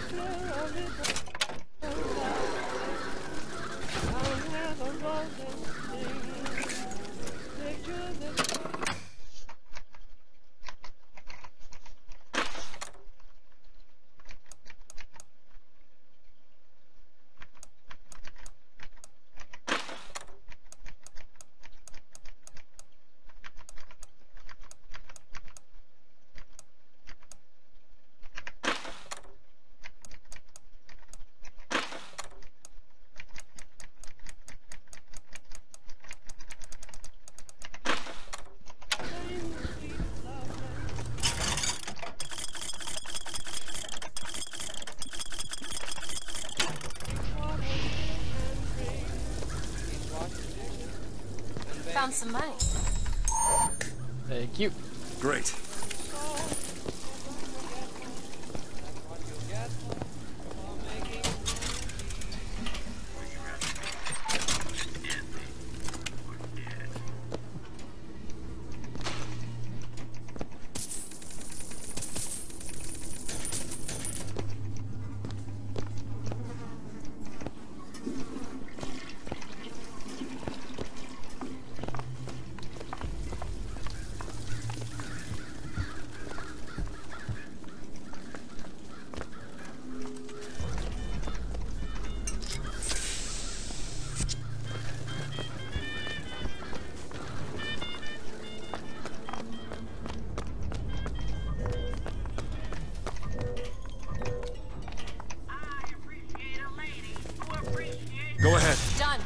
Found some money. Thank you. Great. Go ahead. Done.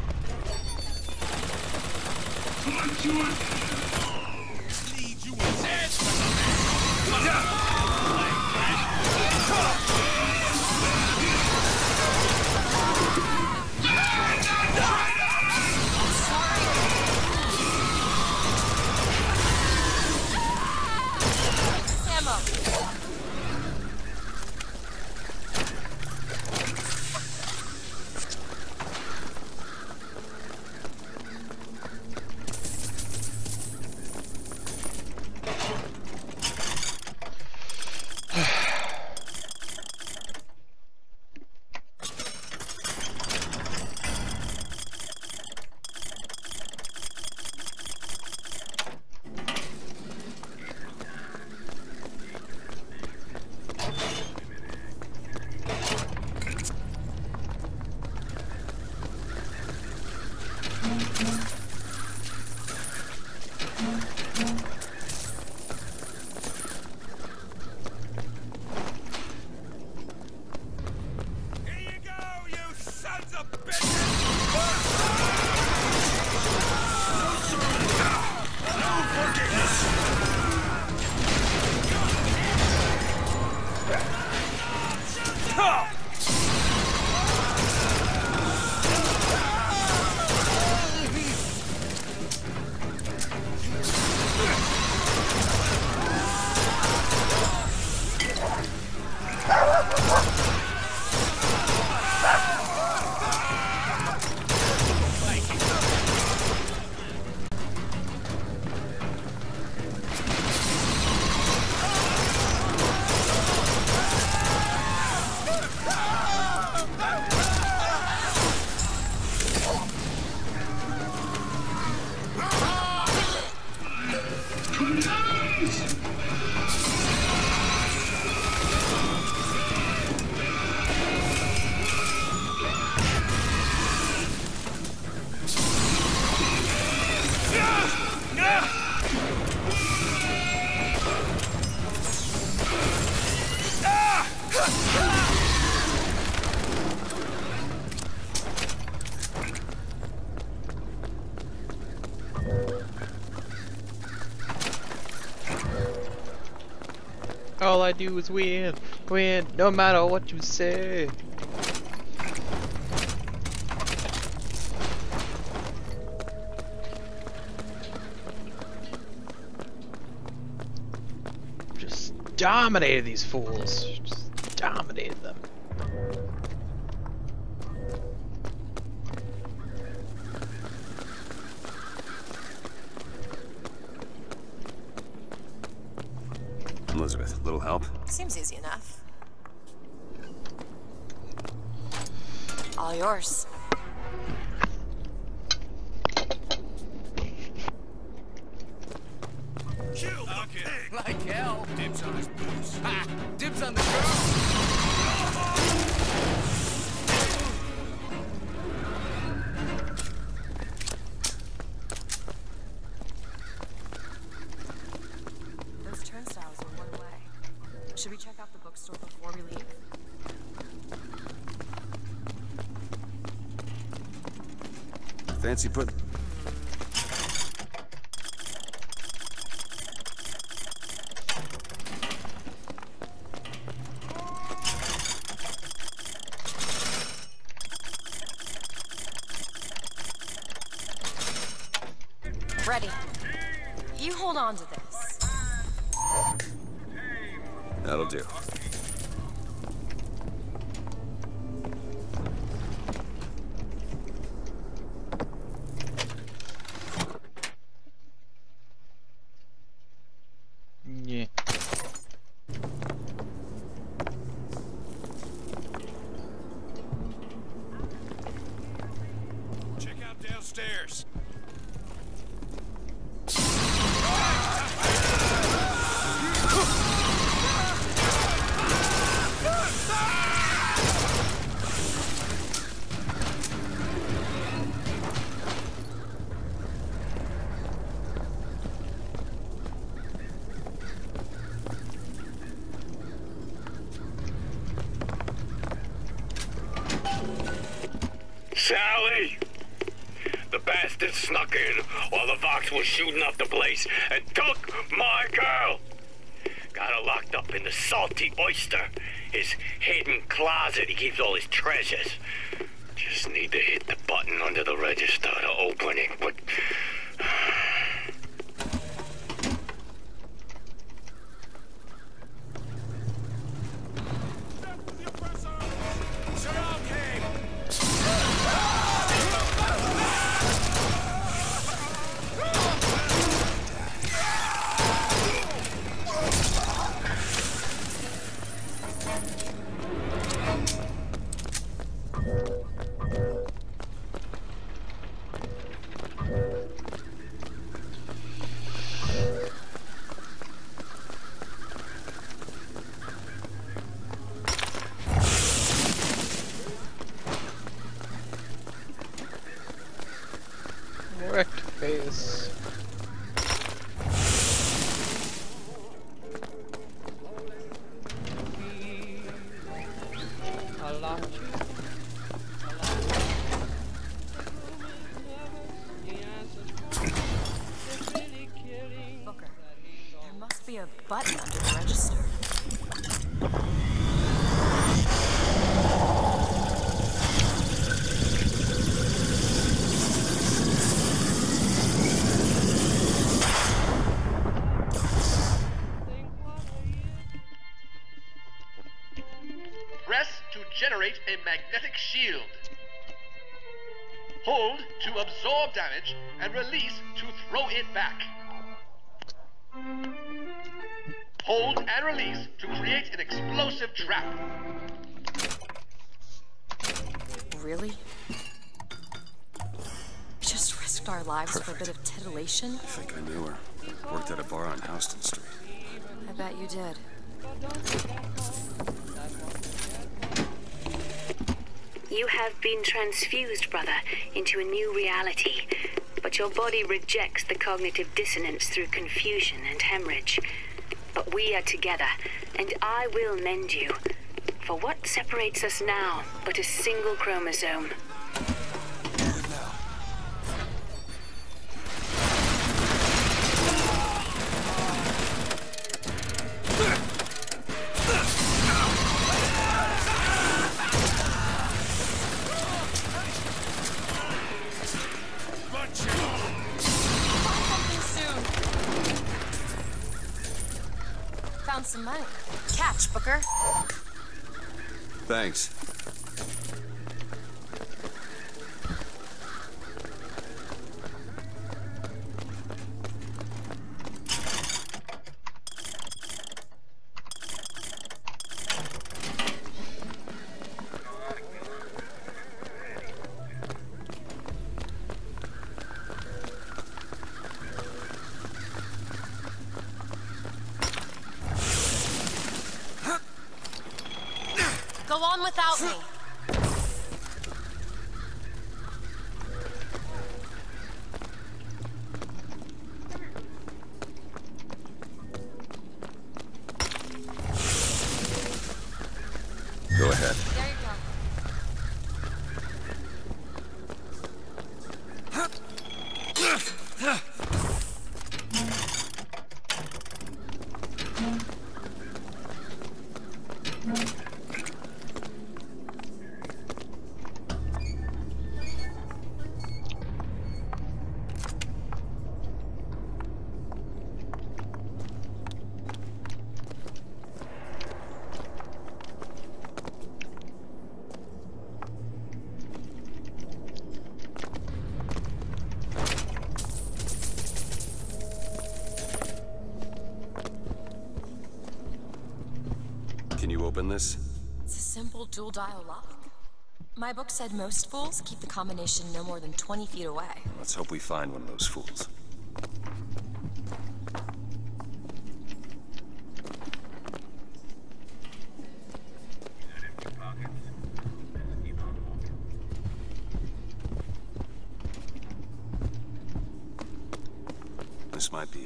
All I do is win, win, no matter what you say. Just dominated these fools. Just dominated them. Elizabeth, little help? Seems easy enough. All yours. Kill the pig! Like hell. Dibs on his boots. Ha! Dibs on the girl. Those turnstiles are one way. Should we check out the bookstore before we leave? Fancy put... Ready. You hold on to this. That'll do. Yeah. Check out downstairs. Sally! The bastard snuck in while the Vox was shooting up the place and took my girl! Got her locked up in the salty oyster, his hidden closet he keeps all his treasures. Just need to hit the button under the register to open it, but... Wrecked face. Booker, there must be a button under the register. Press to generate a magnetic shield. Hold to absorb damage and release to throw it back. Hold and release to create an explosive trap. Really? We just risked our lives for a bit of titillation? I think I knew her. Worked at a bar on Houston Street. I bet you did. You have been transfused, brother, into a new reality. But your body rejects the cognitive dissonance through confusion and hemorrhage. But we are together, and I will mend you. For what separates us now but a single chromosome? Found some money. Catch, Booker. Thanks. Go on without me. Go ahead. There you go. Can you open this? It's a simple dual dial lock. My book said most fools keep the combination no more than 20 feet away. Let's hope we find one of those fools. This might be it.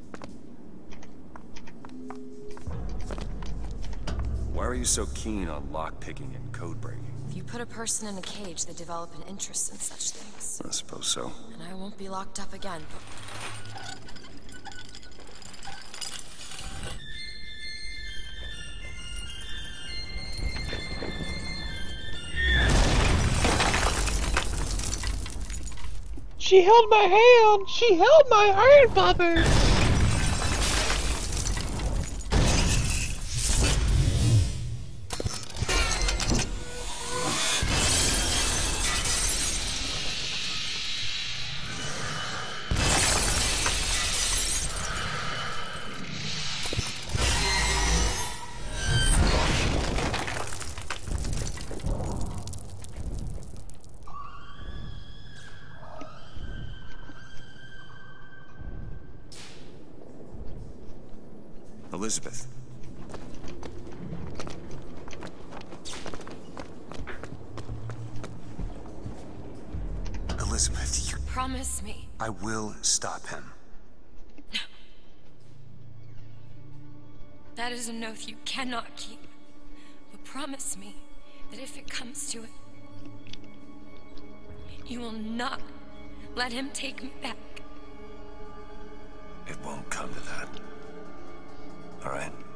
Why are you so keen on lockpicking and code breaking? If you put a person in a cage, they develop an interest in such things. I suppose so. And I won't be locked up again. She held my hand! She held my hand, Bobby! Elizabeth. Elizabeth, you... Promise me. I will stop him. That is an oath you cannot keep. But promise me that if it comes to it, you will not let him take me back. It won't come to that. All right?